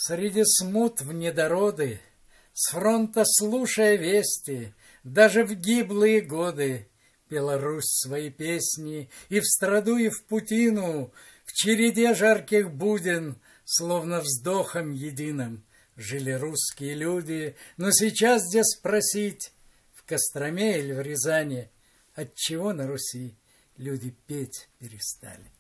Среди смут в недороды, с фронта слушая вести, даже в гиблые годы пела Русь свои песни, и в страду, и в путину, в череде жарких буден, словно вздохом единым, жили русские люди. Но сейчас где спросить, в Костроме или в Рязани, отчего на Руси люди петь перестали?